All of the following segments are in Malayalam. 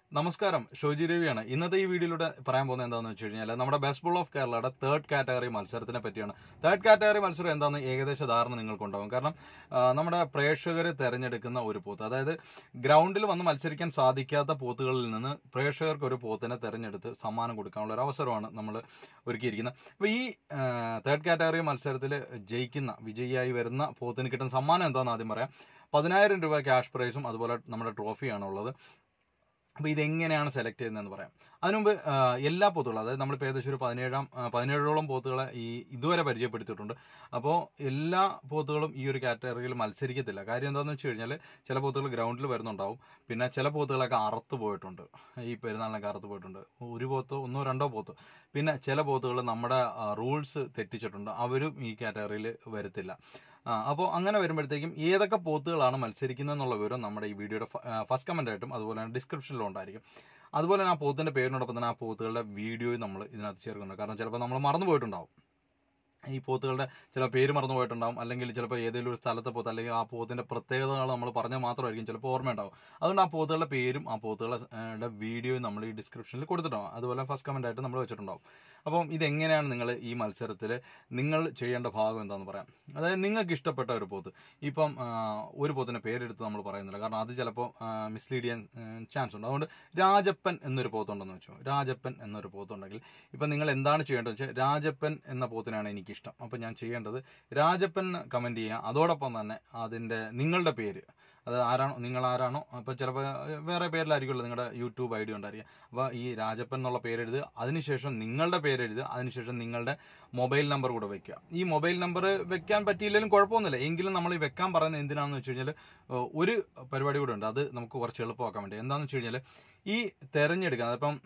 നമസ്കാരം, ഷോജി രവിയാണ്. ഇന്നത്തെ ഈ വീഡിയോയിലൂടെ പറയാൻ പോകുന്നത് എന്താണെന്ന് വെച്ച് കഴിഞ്ഞാൽ നമ്മുടെ ബെസ്റ്റ് ബോൾ ഓഫ് കേരളയുടെ തേർഡ് കാറ്റഗറി മത്സരത്തിനെ പറ്റിയാണ്. തേർഡ് കാറ്റഗറി മത്സരം എന്താണെന്ന് ഏകദേശ ധാരണ നിങ്ങൾക്കുണ്ടാവും. കാരണം നമ്മുടെ പ്രേക്ഷകർ തെരഞ്ഞെടുക്കുന്ന ഒരു പോത്ത്, അതായത് ഗ്രൗണ്ടിൽ വന്ന് മത്സരിക്കാൻ സാധിക്കാത്ത പോത്തുകളിൽ നിന്ന് പ്രേക്ഷകർക്ക് ഒരു പോത്തിനെ തെരഞ്ഞെടുത്ത് സമ്മാനം കൊടുക്കാനുള്ള ഒരു അവസരമാണ് നമ്മൾ ഒരുക്കിയിരിക്കുന്നത്. അപ്പോൾ ഈ തേർഡ് കാറ്റഗറി മത്സരത്തിൽ വിജയിയായി വരുന്ന പോത്തിന് കിട്ടുന്ന സമ്മാനം എന്താണെന്ന് ആദ്യം പറയാം. 10,000 രൂപ ക്യാഷ് പ്രൈസും അതുപോലെ നമ്മുടെ ട്രോഫിയാണുള്ളത്. അപ്പോൾ ഇതെങ്ങനെയാണ് സെലക്ട് ചെയ്യുന്നതെന്ന് പറയാം. അതിനുമുമ്പ് എല്ലാ പോത്തുകളും, അതായത് നമ്മളിപ്പോൾ ഏകദേശം ഒരു 17ഓളം പോത്തുകളെ ഇതുവരെ പരിചയപ്പെടുത്തിയിട്ടുണ്ട്. അപ്പോൾ എല്ലാ പോത്തുകളും ഈ ഒരു കാറ്റഗറിയിൽ മത്സരിക്കത്തില്ല. കാര്യം എന്താണെന്ന് വെച്ച് കഴിഞ്ഞാൽ ചില പോത്തുകൾ ഗ്രൗണ്ടിൽ വരുന്നുണ്ടാവും, പിന്നെ ചില പോത്തുകളൊക്കെ അറുത്ത് പോയിട്ടുണ്ട്, ഈ പെരുന്നാളിനൊക്കെ അറുത്ത് പോയിട്ടുണ്ട്, ഒരു പോത്തോ ഒന്നോ രണ്ടോ പോത്തോ. പിന്നെ ചില പോത്തുകൾ നമ്മുടെ റൂൾസ് തെറ്റിച്ചിട്ടുണ്ട്, അവരും ഈ കാറ്റഗറിയിൽ വരത്തില്ല. അപ്പോൾ അങ്ങനെ വരുമ്പോഴത്തേക്കും ഏതൊക്കെ പോത്തുകളാണ് മത്സരിക്കുന്നതെന്നുള്ള വിവരം നമ്മുടെ ഈ വീഡിയോയുടെ ഫസ്റ്റ് കമന്റ് ആയിട്ടും അതുപോലെ തന്നെ ഡിസ്ക്രിപ്ഷനിലും ഉണ്ടായിരിക്കും. അതുപോലെ തന്നെ ആ പോത്തിന്റെ പേരിനോടൊപ്പം തന്നെ ആ പോത്തുകളുടെ വീഡിയോയും നമ്മൾ ഇതിനകത്ത് ചേർക്കുന്നുണ്ട്. കാരണം ചിലപ്പോൾ നമ്മൾ മറന്നു പോയിട്ടുണ്ടാവും, ഈ പോത്തുകളുടെ ചില പേര് മറന്നു പോയിട്ടുണ്ടാവും, അല്ലെങ്കിൽ ചിലപ്പോൾ ഏതെങ്കിലും ഒരു സ്ഥലത്തെ പോത്ത് അല്ലെങ്കിൽ ആ പോത്തിന്റെ പ്രത്യേകതകൾ നമ്മൾ പറഞ്ഞാൽ മാത്രമായിരിക്കും ചിലപ്പോൾ ഓർമ്മയുണ്ടാവും. അതുകൊണ്ട് ആ പോത്തുകളുടെ പേരും ആ പോത്തുകളുടെ വീഡിയോയും നമ്മൾ ഈ ഡിസ്ക്രിപ്ഷനിൽ കൊടുത്തിട്ടുണ്ടാവും. അതുപോലെ ഫസ്റ്റ് കമന്റ് ആയിട്ട് നമ്മൾ വെച്ചിട്ടുണ്ടാവും. അപ്പം ഇതെങ്ങനെയാണ് നിങ്ങൾ ഈ മത്സരത്തിൽ നിങ്ങൾ ചെയ്യേണ്ട ഭാഗം എന്താണെന്ന് പറയാം. അതായത് നിങ്ങൾക്ക് ഇഷ്ടപ്പെട്ട ഒരു പോത്ത്, ഇപ്പം ഒരു പോത്തിന്റെ പേരെടുത്ത് നമ്മൾ പറയുന്നില്ല, കാരണം അത് ചിലപ്പോൾ മിസ്ലീഡ് ചെയ്യാൻ ചാൻസ് ഉണ്ട്. അതുകൊണ്ട് രാജപ്പൻ എന്നൊരു പോത്തുണ്ടെന്ന് വെച്ചോ. രാജപ്പൻ എന്നൊരു പോത്തുണ്ടെങ്കിൽ ഇപ്പം നിങ്ങൾ എന്താണ് ചെയ്യേണ്ടതെന്ന് വെച്ചാൽ, രാജപ്പൻ എന്ന പോത്തിനാണ് എനിക്കിഷ്ടം, അപ്പം ഞാൻ ചെയ്യേണ്ടത് രാജപ്പൻ കമന്റ് ചെയ്യുക. അതോടൊപ്പം തന്നെ അതിന്റെ നിങ്ങളുടെ പേര്, അത് നിങ്ങൾ ആരാണോ, അപ്പോൾ ചിലപ്പോൾ വേറെ പേരിലായിരിക്കുമല്ലോ നിങ്ങളുടെ യൂട്യൂബ് ഐ ഡി ഉണ്ടായിരിക്കുക. അപ്പോൾ ഈ രാജപ്പൻ എന്നുള്ള പേരെഴുതുക, അതിനുശേഷം നിങ്ങളുടെ പേരെഴുതുക, അതിനുശേഷം നിങ്ങളുടെ മൊബൈൽ നമ്പർ കൂടെ വെക്കുക. ഈ മൊബൈൽ നമ്പർ വെക്കാൻ പറ്റിയില്ലെങ്കിലും കുഴപ്പമൊന്നുമില്ല, എങ്കിലും നമ്മൾ ഈ വെക്കാൻ പറയുന്നത് എന്തിനാണെന്ന് വെച്ച് കഴിഞ്ഞാൽ ഒരു പരിപാടി കൂടെ ഉണ്ട്, അത് നമുക്ക് കുറച്ച് എളുപ്പമാക്കാൻ വേണ്ടി. എന്താണെന്ന് വെച്ച് കഴിഞ്ഞാൽ ഈ തെരഞ്ഞെടുക്കുക, അതിപ്പം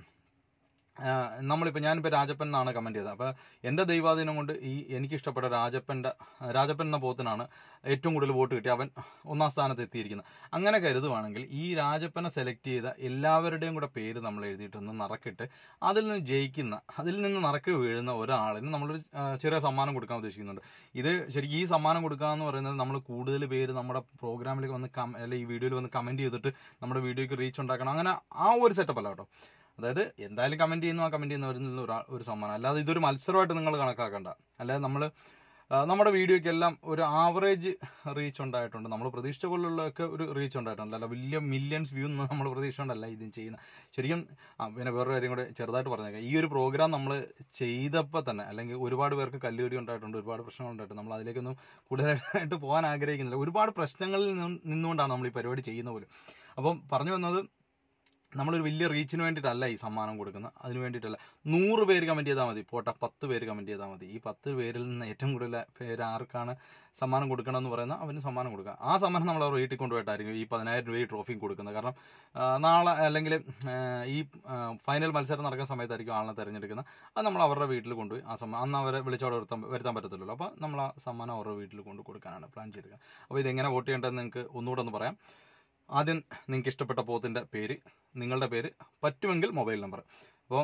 ഞാനിപ്പോൾ രാജപ്പൻ എന്നാണ് കമന്റ് ചെയ്തത്. അപ്പോൾ എൻ്റെ ദൈവാധീനം കൊണ്ട് എനിക്കിഷ്ടപ്പെട്ട രാജപ്പൻ എന്ന പോത്തിനാണ് ഏറ്റവും കൂടുതൽ വോട്ട് കിട്ടി, അവൻ ഒന്നാം സ്ഥാനത്ത് എത്തിയിരിക്കുന്നത്. അങ്ങനെ കരുതുവാണെങ്കിൽ ഈ രാജപ്പനെ സെലക്ട് ചെയ്ത എല്ലാവരുടെയും കൂടെ പേര് നമ്മൾ എഴുതിയിട്ടൊന്ന് നറുക്കിട്ട് അതിൽ നിന്ന് നറുക്ക് വീഴുന്ന ഒരാളിന് നമ്മളൊരു ചെറിയ സമ്മാനം കൊടുക്കാൻ ഉദ്ദേശിക്കുന്നുണ്ട്. ഇത് ശരിക്കും ഈ സമ്മാനം കൊടുക്കുക എന്ന് പറയുന്നത് നമ്മൾ കൂടുതൽ പേര് നമ്മുടെ പ്രോഗ്രാമിലേക്ക് വന്ന് അല്ലെങ്കിൽ ഈ വീഡിയോയിൽ വന്ന് കമന്റ് ചെയ്തിട്ട് നമ്മുടെ വീഡിയോയ്ക്ക് റീച്ച് ഉണ്ടാക്കണം, അങ്ങനെ ആ ഒരു സെറ്റപ്പ് അല്ല കേട്ടോ. അതായത് എന്തായാലും കമന്റ് ചെയ്യുന്നവരിൽ നിന്ന് ഒരു സമ്മാനം, അല്ലാതെ ഇതൊരു മത്സരമായിട്ട് നിങ്ങൾ കണക്കാക്കണ്ട. അല്ലാതെ നമ്മുടെ വീഡിയോയ്ക്കെല്ലാം ഒരു ആവറേജ് റീച്ച് ഉണ്ടായിട്ടുണ്ട്, നമ്മൾ പ്രതീക്ഷിച്ച പോലുള്ളതൊക്കെ ഒരു റീച്ച് ഉണ്ടായിട്ടുണ്ട്, അല്ല വലിയ മില്യൺസ് വ്യൂ ഒന്നും നമ്മൾ പ്രതീക്ഷിച്ചുകൊണ്ടല്ല ഇത് ചെയ്യുന്നത്. ശരിക്കും പിന്നെ വേറൊരു കാര്യം കൂടെ ചെറുതായിട്ട് പറഞ്ഞേക്കാം. ഈ ഒരു പ്രോഗ്രാം നമ്മൾ ചെയ്തപ്പോൾ തന്നെ, അല്ലെങ്കിൽ ഒരുപാട് പേർക്ക് കല്ലുകടി ഉണ്ടായിട്ടുണ്ട്, ഒരുപാട് പ്രശ്നങ്ങൾ ഉണ്ടായിട്ടുണ്ട്. നമ്മൾ അതിലേക്കൊന്നും കൂടുതലായിട്ട് പോകാൻ ആഗ്രഹിക്കുന്നില്ല. ഒരുപാട് പ്രശ്നങ്ങളിൽ നിന്നുകൊണ്ടാണ് നമ്മൾ ഈ പരിപാടി ചെയ്യുന്ന പോലും. അപ്പം പറഞ്ഞു വന്നത്, നമ്മളൊരു വലിയ റീച്ചിന് വേണ്ടിയിട്ടല്ല ഈ സമ്മാനം കൊടുക്കുന്നത്, അതിന് വേണ്ടിയിട്ടല്ല. 100 പേര് കമന്റ് ചെയ്താൽ മതി, പോട്ടെ 10 പേര് കമന്റ് ചെയ്താൽ മതി. ഈ 10 പേരിൽ നിന്ന് ഏറ്റവും കൂടുതൽ പേര് ആർക്കാണ് സമ്മാനം കൊടുക്കണമെന്ന് പറയുന്നത് അവന് സമ്മാനം കൊടുക്കുക. ആ സമ്മാനം നമ്മൾ അവർ വീട്ടിൽ കൊണ്ടുപോയിട്ടായിരിക്കും ഈ 10,000 രൂപ ട്രോഫിയും കൊടുക്കുന്നത്. കാരണം നാളെ അല്ലെങ്കിൽ ഈ ഫൈനൽ മത്സരം നടക്കുന്ന സമയത്തായിരിക്കും ആളിനെ തിരഞ്ഞെടുക്കുന്നത്. അത് നമ്മൾ അവരുടെ വീട്ടിൽ കൊണ്ടുപോയി ആ സമ്മാനം, അന്ന് അവരെ വിളിച്ചവിടെ വരുത്താൻ പറ്റത്തില്ലല്ലോ, അപ്പോൾ നമ്മൾ ആ സമ്മാനം അവരുടെ വീട്ടിൽ കൊണ്ട് കൊടുക്കാനാണ് പ്ലാൻ ചെയ്തിരിക്കുന്നത്. അപ്പോൾ ഇതെങ്ങനെ വോട്ട് ചെയ്യേണ്ടതെന്ന് നിങ്ങൾക്ക് ഒന്നുകൂടെ ഒന്ന് പറയാം. ആദ്യം നിങ്ങൾക്ക് ഇഷ്ടപ്പെട്ട പോത്തിൻ്റെ പേര്, നിങ്ങളുടെ പേര്, പറ്റുമെങ്കിൽ മൊബൈൽ നമ്പർ. അപ്പോൾ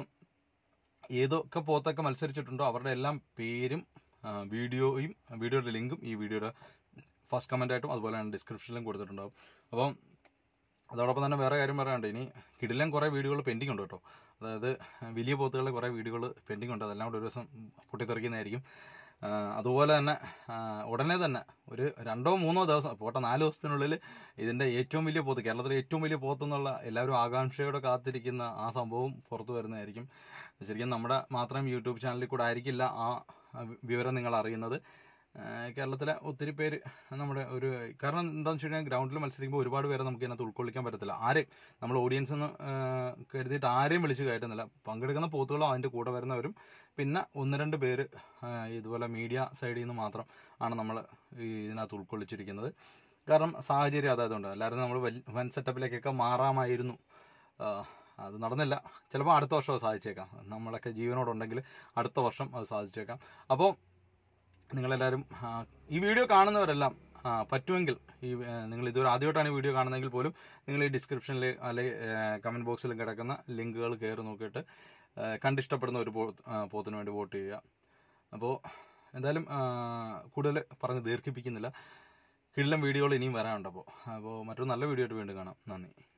ഏതൊക്കെ പോത്തൊക്കെ മത്സരിച്ചിട്ടുണ്ടോ അവരുടെ എല്ലാം പേരും വീഡിയോയുടെ ലിങ്കും ഈ വീഡിയോയുടെ ഫസ്റ്റ് കമൻ്റായിട്ടും അതുപോലെ തന്നെ ഡിസ്ക്രിപ്ഷനിലും കൊടുത്തിട്ടുണ്ടാവും. അപ്പം അതോടൊപ്പം തന്നെ വേറെ കാര്യം പറയാനുണ്ട്, ഇനി കിടിലൻ കുറേ വീഡിയോകൾ പെൻഡിങ് ഉണ്ട് കേട്ടോ. അതായത് വലിയ പോത്തുകളുടെ കുറേ വീഡിയോകൾ പെൻഡിങ് ഉണ്ട്, അതെല്ലാം കൂടെ ഒരു ദിവസം പൊട്ടിത്തെറിക്കുന്നതായിരിക്കും. അതുപോലെ തന്നെ ഉടനെ തന്നെ ഒരു 2-3 ദിവസം, പോട്ടെ 4 ദിവസത്തിനുള്ളിൽ ഇതിൻ്റെ ഏറ്റവും വലിയ പോത്ത്, കേരളത്തിലെ ഏറ്റവും വലിയ പോത്തെന്നുള്ള എല്ലാവരും ആകാംക്ഷയോടെ കാത്തിരിക്കുന്ന ആ സംഭവം പുറത്തു വരുന്നതായിരിക്കും. ശരിക്കും നമ്മുടെ മാത്രം യൂട്യൂബ് ചാനലിൽ കൂടെ ആയിരിക്കില്ല ആ വിവരം നിങ്ങൾ അറിയുന്നത്. കേരളത്തിലെ ഒത്തിരി പേര് കാരണം എന്താണെന്ന് വെച്ച് കഴിഞ്ഞാൽ ഗ്രൗണ്ടിൽ മത്സരിക്കുമ്പോൾ ഒരുപാട് പേരെ നമുക്ക് ഇതിനകത്ത് ഉൾക്കൊള്ളിക്കാൻ പറ്റത്തില്ല. ആരെയും നമ്മൾ ഓഡിയൻസ് എന്ന് കരുതിയിട്ട് ആരെയും വിളിച്ച് കയറ്റുന്നില്ല. പങ്കെടുക്കുന്ന പോത്തുകളും അതിൻ്റെ കൂടെ വരുന്നവരും പിന്നെ 1-2 പേര് ഇതുപോലെ മീഡിയ സൈഡിൽ നിന്ന് മാത്രം ആണ് നമ്മൾ ഇതിനകത്ത് ഉൾക്കൊള്ളിച്ചിരിക്കുന്നത്. കാരണം സാഹചര്യം അതായതുകൊണ്ട്, അല്ലാതെ നമ്മൾ വൻ സെറ്റപ്പിലേക്കൊക്കെ മാറാമായിരുന്നു. അത് നടന്നില്ല. ചിലപ്പോൾ അടുത്ത വർഷം അത് സാധിച്ചേക്കാം, നമ്മളൊക്കെ ജീവനോടുണ്ടെങ്കിൽ അടുത്ത വർഷം അത് സാധിച്ചേക്കാം. അപ്പോൾ നിങ്ങളെല്ലാവരും ഈ വീഡിയോ കാണുന്നവരെല്ലാം പറ്റുമെങ്കിൽ നിങ്ങൾ ഇതുവരെ ആദ്യമായിട്ടാണ് ഈ വീഡിയോ കാണുന്നതെങ്കിൽ പോലും നിങ്ങൾ ഈ ഡിസ്ക്രിപ്ഷനിൽ അല്ലെങ്കിൽ കമൻറ്റ് ബോക്സിലും കിടക്കുന്ന ലിങ്കുകൾ കയറി നോക്കിയിട്ട് കണ്ടിഷ്ടപ്പെടുന്ന ഒരു പോത്തിന് വേണ്ടി വോട്ട് ചെയ്യുക. അപ്പോൾ എന്തായാലും കൂടുതൽ പറഞ്ഞ് ദീർഘിപ്പിക്കുന്നില്ല. കിടിലൻ വീഡിയോകൾ ഇനിയും വരാനുണ്ട്. അപ്പോൾ മറ്റൊരു നല്ല വീഡിയോ ആയിട്ട് വീണ്ടും കാണാം. നന്ദി.